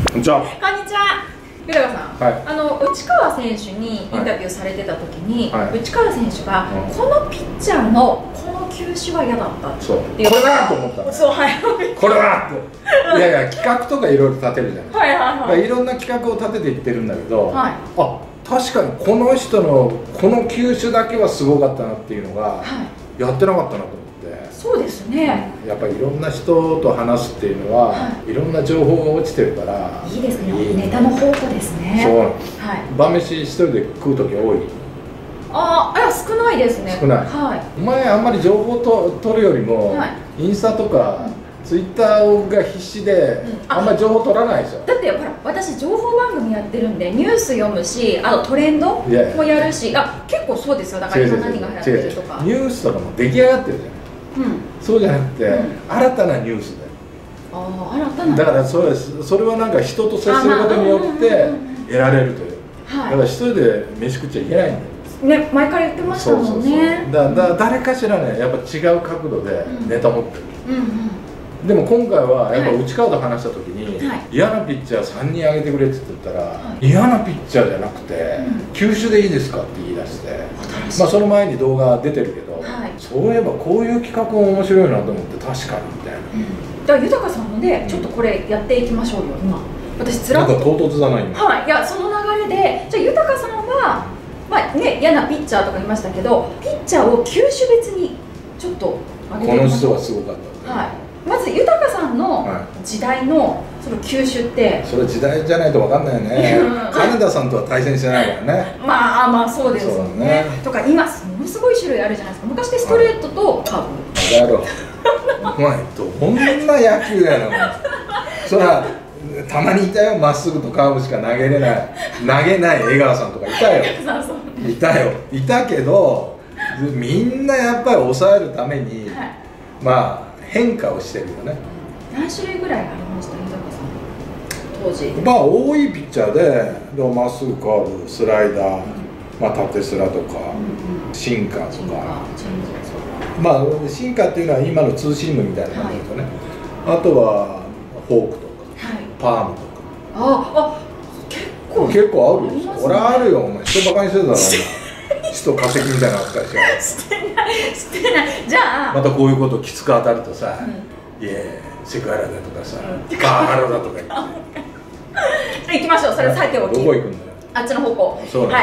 こんにちは。 こんにちは。豊川さん、 はい、 内川選手にインタビューされてた時に、 はい、 内川選手が、このピッチャーのこの球種は嫌だったっていう。 これだと思ったね。 そう、はい。 これだって。いやいや、企画とかいろいろ立てるじゃない。 はいはいはい。 いろんな企画を立てていってるんだけど、 はい、 あ、確かにこの人のこの球種だけはすごかったなっていうのが、はい、やってなかったなと思って。 そうですね。 やっぱりいろんな人と話すっていうのは、はい、いろんな情報が落ちてるから。 いいですね。ネタの宝庫ですね。 そう。 はい。 晩飯一人で食う時多い。 ああ、少ないですね。 少ない。 はい。 お前あんまり情報と取るよりも、はい、インスタとか、ツイッターが必死で、あんまり情報取らないでしょ。 だってほら、私情報番組やってるんでニュース読むし、あとトレンドもやるし、結構そうですよ。だから今何が流行ってるとか、 ニュースとかも出来上がってるじゃない。そうじゃなくて、新たなニュースで。 ああ、新たな。 だからそれはなんか人と接することによって得られるという。だから一人で飯食っちゃいけないんだよね。前から言ってましたもんね。 誰かしらね、やっぱ違う角度でネタ持ってる。でも今回はやっぱ内川と話した時に、嫌なピッチャー3人挙げてくれって言ったら、嫌なピッチャーじゃなくて球種でいいですかって言い出して、まあその前に動画出てるけど、そういえばこういう企画も面白いなと思って確かにみたいな。 だから豊さんのでちょっとこれやっていきましょうよ今。私つらっと。 なんか唐突だな今。 はい。いや、その流れでじゃあ豊さんはまあね、嫌なピッチャーとか言いましたけど、ピッチャーを球種別にちょっと上げてみましょう。この人はすごかった。 はい。まず豊さんの時代のその球種って、 それ時代じゃないと分かんないよね。金田さんとは対戦してないからね。 まあそうですよね。とか今ものすごい種類あるじゃないですか。昔でストレートとカーブ。 やろう。お前どんな野球やの。そらたまにいたよ、まっすぐとカーブしか投げない江川さんとかいたよ。いたけど、みんなやっぱり抑えるために、まあ変化をしてるよね。 何種類ぐらいありました豊さん当時。 まあ多いピッチャーでまっすぐカーブ、スライダー、まあ縦スラとか、シンカーとか。まあシンカーっていうのは今のツーシームみたいな感じですよね。あとはフォークとか、パームとか。結構あるよ。俺あるよ。お前人バカにしてるだろ。人化石みたいな扱いしよう。 してない。じゃあまたこういうこときつく当たるとさ、いやセクハラだとかさ、パワハラだとか言って。 行きましょう。それさておき。 どこ行くんだよ。 あっちの方向。はい。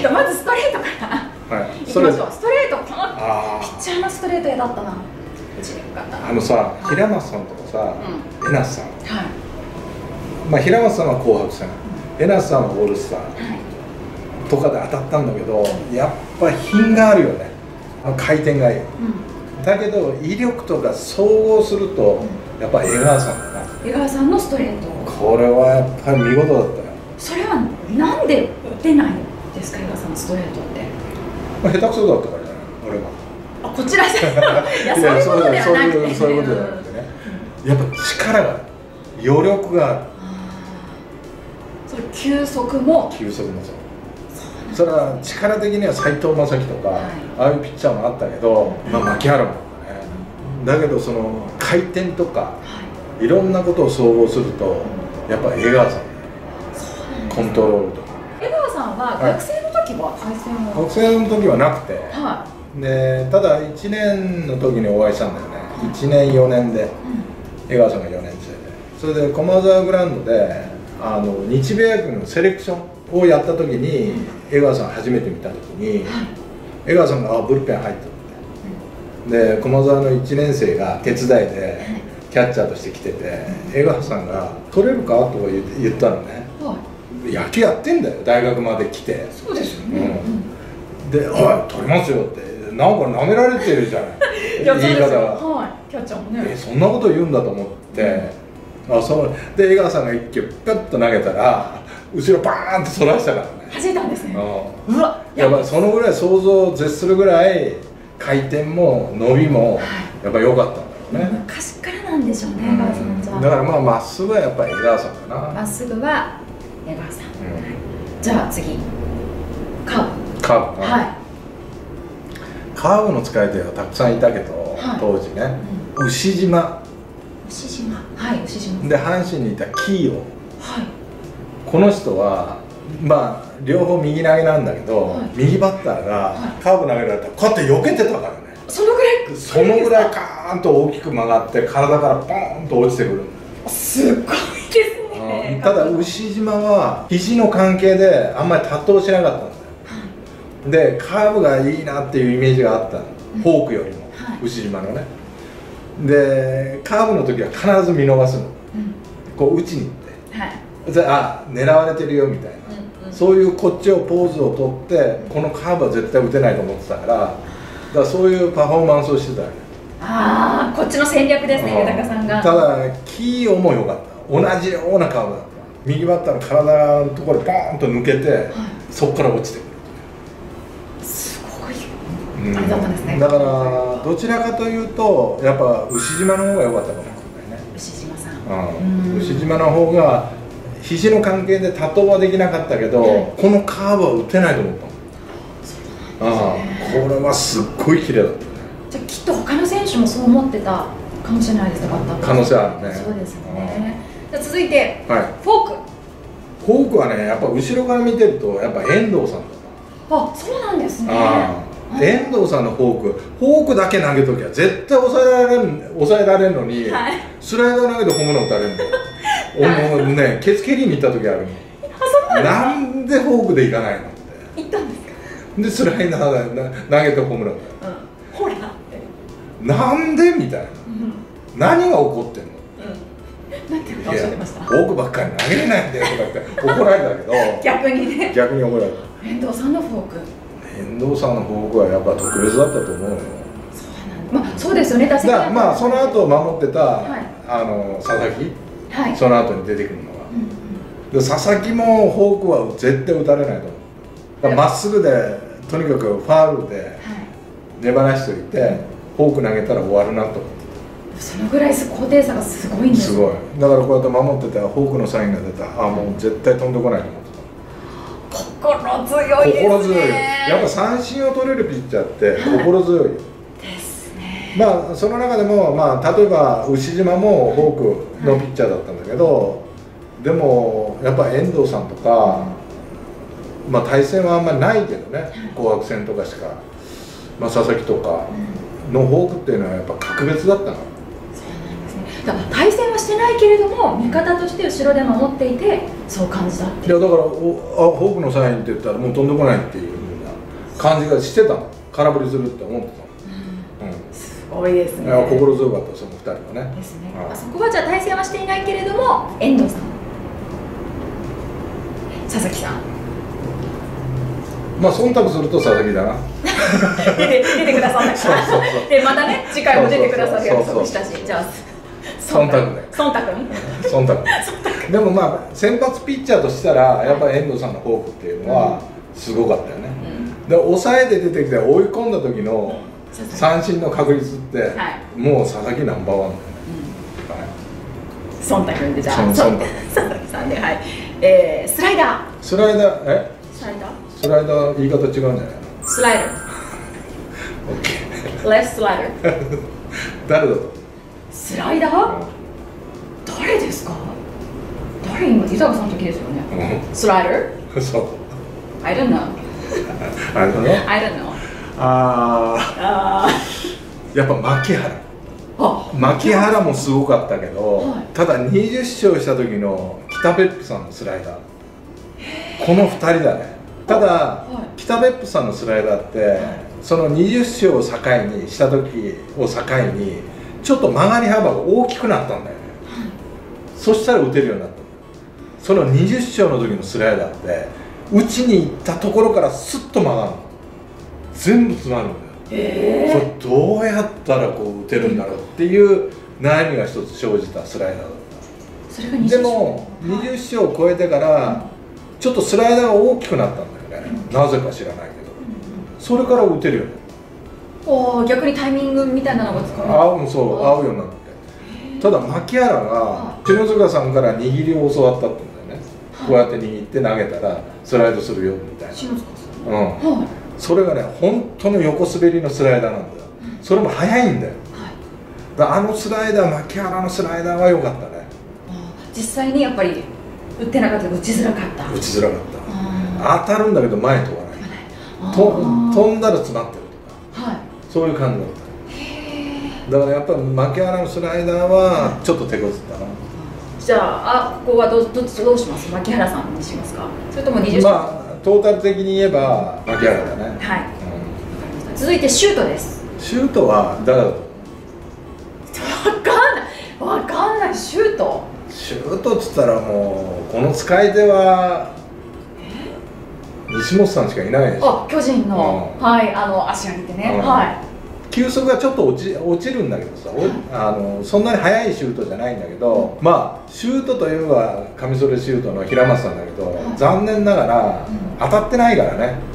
まずストレートから行きましょう。ストレート。このピッチャーのストレート嫌だったな。 さ、平松さんとかさ、江夏さん。まあ平松さんは紅白戦、江夏さんはオールスターとかで当たったんだけど、やっぱ品があるよね。回転がいい。だけど威力とか総合するとやっぱ江川さんだな。 江川さんのストレート。 これはやっぱり見事だったよ。 それはなんで出ないんですか、江川さんのストレートって。 まあ下手くそだったからじゃない俺は。 あ、こちらさん。いや、そういうことではなくて。 そういうことじゃなくてね。やっぱ力が余力がある。 それ球速もそう。それは力的には斎藤正樹とか、ああいうピッチャーもあったけど、まあ牧原もね。だけどその回転とかいろんなことを総合するとやっぱ江川さん、コントロールとか。 江川さんは学生の時は対戦は？ 学生の時はなくて、でただ1年の時にお会いしたんだよね。1年4年で江川さんが4年生で、それで駒沢グラウンドで日米野球のセレクションをやった時に江川さん初めて見た時に、江川さんがブルペン入ってで駒沢の1年生が手伝いでキャッチャーとして来てて、江川さんが「取れるか?」とか言ったのね。野球やってんだよ、大学まで来て。 そうですよね。 で「おい取りますよ」ってなんか舐められてるじゃない言い方が。 キャッチャーもね。 そんなこと言うんだと思って、で江川さんが一球ピュッと投げたら後ろバーンとそらしたからね。 弾いたんですね。 うわ、やっぱそのぐらい想像を絶するぐらい回転も伸びもやっぱ良かったんだろうね。 昔からなんでしょうね、江川さんじゃ。 だからまあまっすぐはやっぱり江川さんかな。 まっすぐは江川さん。じゃあ次カーブ。 カーブ。カーブの使い手はたくさんいたけど、当時ね、牛島牛島、はい、牛島で阪神にいたキーオ、 はいこの人はまあ両方右投げなんだけど、右バッターがカーブ投げられたらこうやって避けてたからね。 そのぐらいカーンと大きく曲がって体からポーンと落ちてくる。 すごいですね。 ただ牛島は肘の関係であんまり多投しなかったんだよ。でカーブがいいなっていうイメージがあったの、フォークよりも、牛島のね。でカーブの時は必ず見逃すの、こう打ちに行って、あ狙われてるよみたいな、そういうこっちをポーズをとってこのカーブは絶対打てないと思ってたから、だからそういうパフォーマンスをしてたよね。 ああ、こっちの戦略ですね、豊さんが。 ただキーも良かった。同じようなカーブだった。右バッターの体のところポーンと抜けて、そこから落ちてくる。 すごいあれだったんですね。 だからどちらかというとやっぱ牛島の方が良かったかもしれないね。 牛島さん、 牛島の方が肘の関係で多投はできなかったけど、このカーブは打てないと思ったもん。これはすっごい綺麗だったね。 じゃあきっと他の選手もそう思ってたかもしれないですね。 可能性あるね。 そうですね。じゃあ続いて、フォーク。 フォークはね、やっぱ後ろから見てるとやっぱ遠藤さんだな。あ、そうなんですね。 遠藤さんのフォークだけ投げときゃ絶対抑えられるのに、スライダー投げてホームラン打たれるんだよ。俺もね、ケツ蹴りに行った時あるの。なんでフォークでいかないのって言ったんですか。 でスライダー投げてホームランだよ。 ほらなんでみたいな、何が起こってんの。 なんておっしゃってました。 フォークばっかり投げれないんだよとかって怒られたけど逆にね、 逆に怒られた。 遠藤さんのフォーク、 遠藤さんのフォークはやっぱ特別だったと思うよ。 そうですよね。 まあその後守ってた佐々木、その後に出てくるのが、で佐々木もフォークは絶対打たれないと思う。まっすぐでとにかくファウルで粘らしておいてフォーク投げたら終わるなと思って。 そのぐらい高低差がすごいんです。 すごい。だからこうやって守ってたらフォークのサインが出たら、もう絶対飛んでこないと思ってた。 心強いですね。 心強い。やっぱ三振を取れるピッチャーって心強いですね。 まあその中でも例えば牛島もフォークのピッチャーだったんだけど、でもやっぱ遠藤さんとか、対戦はあんまりないけどね、紅白戦とかしか、佐々木とかのフォークっていうのはやっぱ格別だったの。 だから対戦はしてないけれども味方として後ろで守っていてそう感じたっていう。 いやだからフォークのサインって言ったらもう飛んでこないっていう感じがしてたの。空振りするって思ってたの。 すごいですね。 心強かったその2人はね。 ですね。そこはじゃあ対戦はしていないけれども遠藤さん、佐々木さん、 忖度すると佐々木だな。 出てくださったから。でまたね次回も出てくださる約束したし、じゃあ忖度ね。忖度。でも先発ピッチャーとしたらやっぱり遠藤さんのフォークっていうのはすごかったよね。で抑えて出てきて追い込んだ時の三振の確率ってもう佐々木ナンバーワンだよね。 忖度でじゃあ佐々木さんで、スライダー。 スライダー言い方違うんじゃないの。 スライダー。レフトスライダー。 誰だと。 スライダー？誰ですか？誰今豊さんの時ですよね。スライダー？ そう。 I don't know. I don't know. やっぱ牧原もすごかったけど、ただ20勝した時の北別府さんのスライダー、この2人だね。ただ北別府さんのスライダーってその20勝を境にした時を境にちょっと曲がり幅が大きくなったんだよね。そしたら打てるようになった。その20勝の時のスライダーって打ちに行ったところからスッと曲がるの。全部詰まるんだよ。これどうやったらこう打てるんだろうっていう悩みが一つ生じたスライダーだった。でも20勝を超えてからちょっとスライダーが大きくなったんだよね。なぜか知らないけど、それから打てるよね。 逆にタイミングみたいなのが使う。 合うようになって。ただ牧原が篠塚さんから握りを教わったって言うんだよね。こうやって握って投げたらスライドするよみたいな。篠塚さん。それがね本当の横滑りのスライダーなんだよ。それも速いんだよ。あのスライダー、牧原のスライダーは良かったね。 実際にやっぱり打ってなかった、打ちづらかった。 打ちづらかった。当たるんだけど前飛ばない。飛んだら詰まってるとか、はい、そういう感じだった。だからやっぱ牧原のスライダーはちょっと手こずったな。 じゃあ、ここはどうします？牧原さんにしますか？それとも20勝？ まあトータル的に言えば牧原だね。 はい、続いてシュートです。 シュートは誰だと思う？ わかんない。シュートっつったらもうこの使い手は西本さんしかいないでしょ。 巨人の、はい、足上げてね、はい、 球速がちょっと落ちるんだけどさ、そんなに速いシュートじゃないんだけど、まあシュートといえばカミソリシュートの平松さんだけど、残念ながら当たってないからね。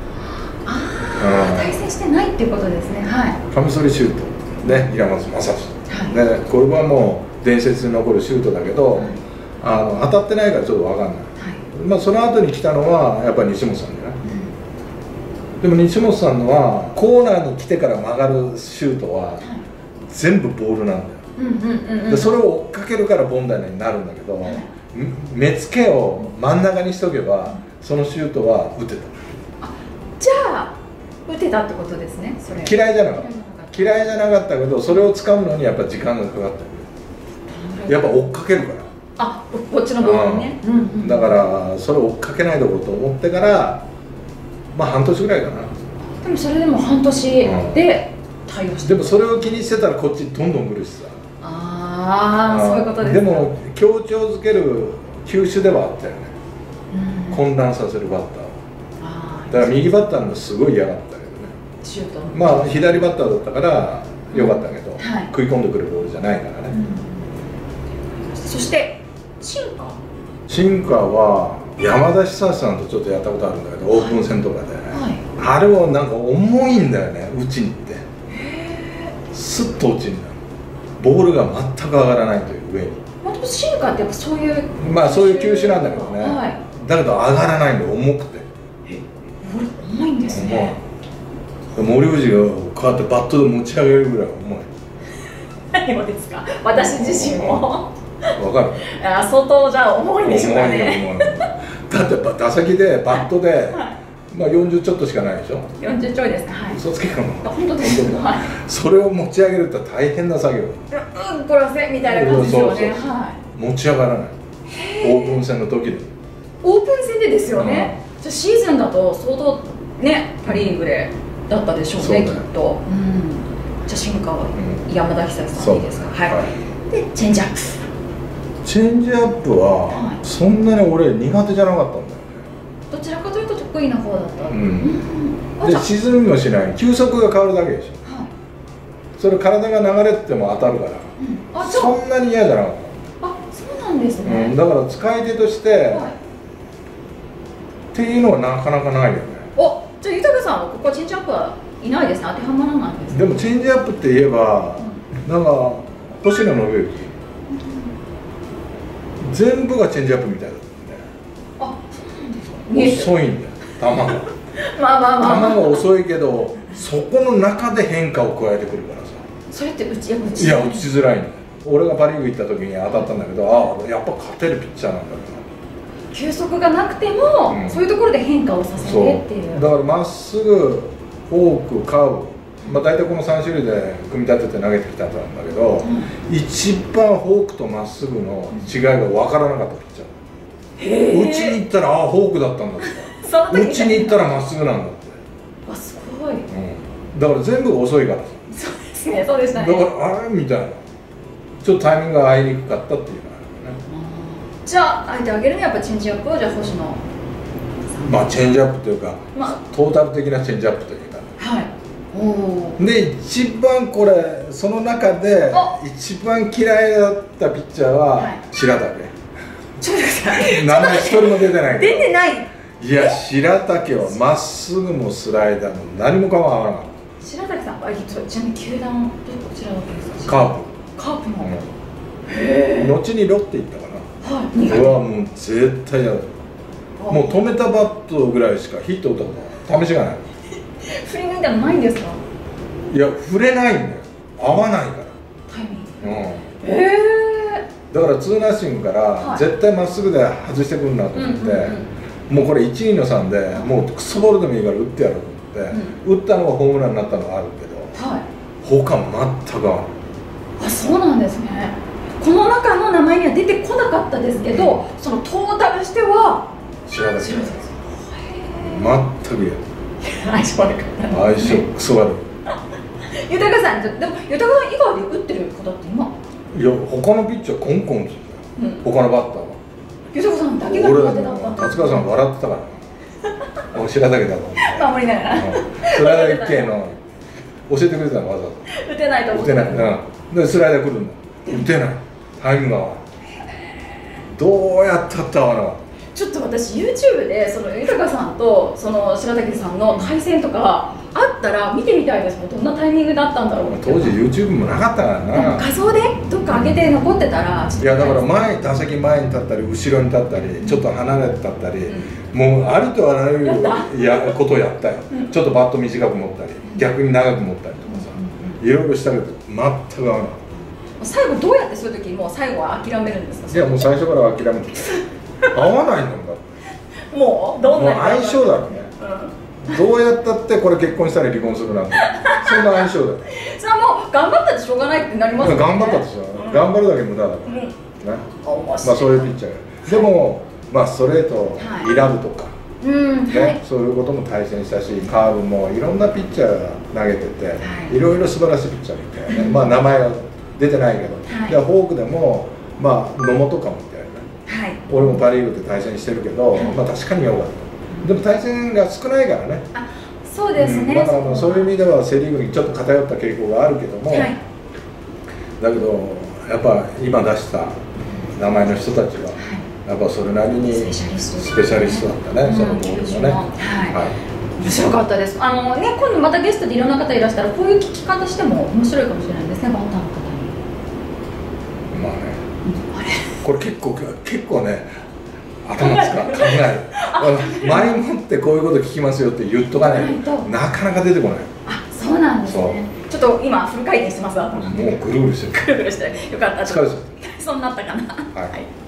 対戦してないっていうことですね。はい、 カミソリシュートね、平松正史、でこれはもう伝説に残るシュートだけど、当たってないからちょっと分かんない。まあその後に来たのはやっぱり西本さんじゃない。でも西本さんのはコーナーに来てから曲がるシュートは全部ボールなんだよ。でそれを追っかけるからボンダイになるんだけど、目付けを真ん中にしとけばそのシュートは打てた。 じゃあ打てたってことですね。それ嫌いじゃなかった。嫌いじゃなかったけど、それを掴むのにやっぱ時間がかかった。やっぱ追っかけるから。 こっちのボールね。 だからそれを追っかけないとこうと思ってから、まあ半年ぐらいかな。 でもそれでも半年で対応して、 でもそれを気にしてたらこっちどんどん来るしさ。 そういうことですか。 でも強調づける球種ではあったよね。混乱させるバッター。だから右バッターのすごい嫌だったけどね。 シュート。 まあ左バッターだったからよかったけど、食い込んでくるボールじゃないからね。 そしてシンカーは山田久志さんとちょっとやったことあるんだけど、オープン戦とかで、あれはなんか重いんだよね、打ちに行ってスッと落ちるんだよ。ボールが全く上がらないという上に。 シンカーってやっぱそういう、 まあそういう球種なんだけどね、だけど上がらないんで重くて。 重いんですね。 森藤がこうやってバットで持ち上げるぐらい重い。 何をですか？私自身もわかる。 相当じゃあ重いんでしょうかね。 だって打席でバットで、まあ40ちょっとしかないでしょ。 40ちょいですね。 嘘つけるの。 本当です。 それを持ち上げるって大変な作業。 これせみたいな感じですよね。 持ち上がらない。オープン戦の時で。 オープン戦でですよね。じゃあシーズンだと相当ね、パ・リーグでだったでしょうね、きっと。じゃあシンカーは山田久志さんいいですか？はい。でチェンジアップ。 チェンジアップはそんなに俺苦手じゃなかったんだよね。 どちらかというと得意な方だった。 で沈みもしない、球速が変わるだけでしょ。それ体が流れても当たるから、そんなに嫌じゃなかった。 そうなんですね。 だから使い手としてっていうのはなかなかないよね。 じゃあ豊さんはここチェンジアップはいないですね。当てはまらないんです。 でもチェンジアップって言えばなんか星野信之全部がチェンジアップみたいだったね。 そうなんですか。 遅いんだよ、球が。球が遅いけど、そこの中で変化を加えてくるからさ。 それって打ちづらいんだよ。俺がパ・リーグ行った時に当たったんだけど、やっぱ勝てるピッチャーなんだけど。 球速がなくても、そういうところで変化をさせてっていう。 だからまっすぐ、フォーク、カーブ、大体この3種類で組み立てて投げてきたんだけど、一番フォークとまっすぐの違いが分からなかったピッチャー。打ちに行ったらフォークだったんだとか、打ちに行ったらまっすぐなんだって。 すごい。 だから全部遅いから。 そうですね、そうでしたね。 だからあれみたいな、ちょっとタイミングが合いにくかったっていうのがあるよね。 じゃあ、あえてあげるのはやっぱチェンジアップを、じゃあ星野。 チェンジアップというか、トータル的なチェンジアップというか。で、一番これ、その中で一番嫌いだったピッチャーは白竹。 ちょっと待って、 名前一人も出てないけど。 出てない。 いや、白竹はまっすぐもスライダーも何もかも合わなかった。 白竹さん、ちなみに球団どちらだったんですか？カープの。 後にロッテ行ったかな。俺はもう絶対嫌だ。もう止めたバットぐらいしかヒット打ったこと試しがない。 振り抜いたのないんですか？ いや、振れないんだよ。合わないから。 タイミング。 だからツーナッシングから絶対まっすぐで外してくるなと思って、もうこれ1、2の3でもうクソボールでもいいから打ってやろうと思って、打ったのがホームランになったのがあるけど、他全く合わない。 あ、そうなんですね。この中の名前には出てこなかったですけど、そのトータルしては白滝さん全く嫌。 相性悪かった。 相性クソ悪い。 豊さん、でも豊さん以外で打ってる方って今、 いや他のピッチャーコンコンするんだよ、他のバッターは。 豊さんだけが苦手だったんだ。 達川さん笑ってたからな。白滝だと思って守りながらスライダー系の教えてくれたのわざわざ打てないと思って。 打てない。でスライダー来るんだ、打てない、タイミングが合わない。どうやったって合わなかった。 ちょっと私 YouTube でその豊さんとその白滝さんの対戦とかあったら見てみたいですもん。どんなタイミングだったんだろうって。 当時 YouTube もなかったからな。 画像でどっか上げて残ってたらちょっと。 いやだから打席前に立ったり後ろに立ったりちょっと離れて立ったり、もうありとあらゆることをやったよ。ちょっとバット短く持ったり逆に長く持ったりとかさ、いろいろしたけど全く合わない。 最後どうやってそういう時もう最後は諦めるんですか？ いやもう最初から諦めて合わないんだもうどんな相性だろうね、どうやったってこれ結婚したら離婚するなんてそんな相性だよ。 それはもう頑張ったってしょうがないってなりますよね。 頑張ったってしょ、頑張るだけ無駄だからね。まあそういうピッチャーでもまあストレートイラブとかね、そういうことも対戦したし、カーブもいろんなピッチャーが投げてていろいろ素晴らしいピッチャーみたいなね。まあ名前は出てないけど、でフォークでもまあ野茂とかもみたいな、俺もパ・リーグで対戦してるけど、まあ確かに良かった。でも対戦が少ないからね。 あ、そうですね。 だからそういう意味ではセ・リーグにちょっと偏った傾向があるけども、だけどやっぱ今出した名前の人たちはやっぱそれなりにスペシャリストだったね、そのボールもね。 面白かったです。今度またゲストでいろんな方いらしたらこういう聞き方しても面白いかもしれないですね、バッターの方に。 まあね、これ結構ね頭使う、考える。前もってこういうこと聞きますよって言っとかないとなかなか出てこない。 あ、そうなんですね。ちょっと今フル回転してます。もうぐるぐるしてる。 ぐるぐるしてる。よかった。 疲れちゃった。 そうなったかな。 はい。